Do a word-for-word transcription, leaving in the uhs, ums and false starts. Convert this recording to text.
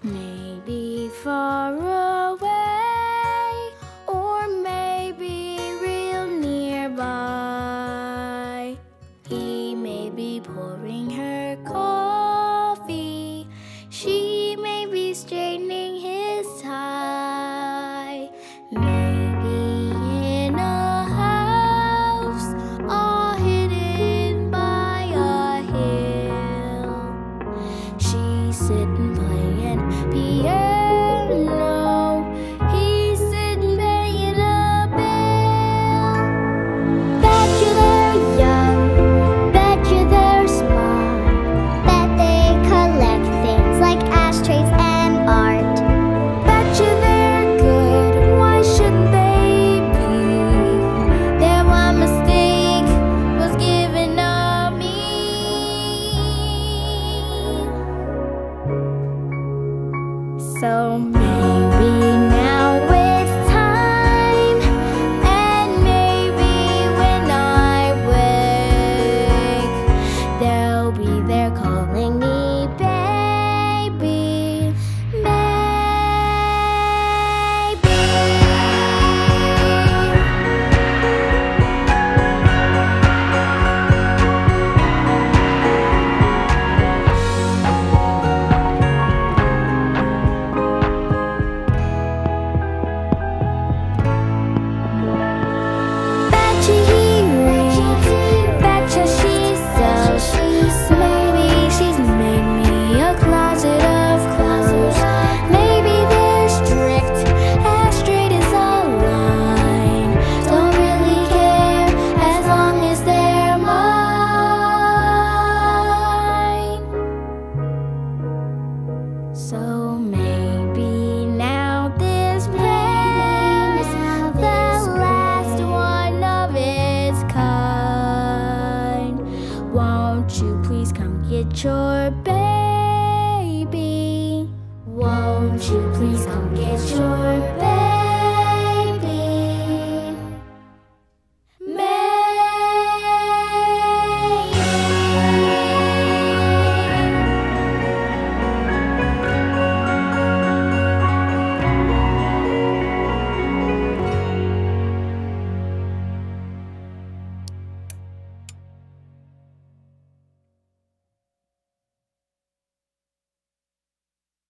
Maybe far away, or maybe real nearby. He may be pouring her coffee, she may be straightening his tie. Maybe in a house all hidden by a hill, she's sitting playing piano, he's sitting paying a bill. Bet you they're young, bet you they're smart, bet they collect things like ashtrays and art. Bet you they're good, why shouldn't they be? Their one mistake was giving up me. So maybe now it's time, and maybe when I wake, they'll be there calling me baby, maybe. Betcha he reads, betcha she sews. Maybe she's made me a closet of clothes. Maybe they're strict, as straight as a line. Don't really care as long as they're mine. So maybe now this plan is the last one of its kind. Won't you please come get your baby? Won't you please come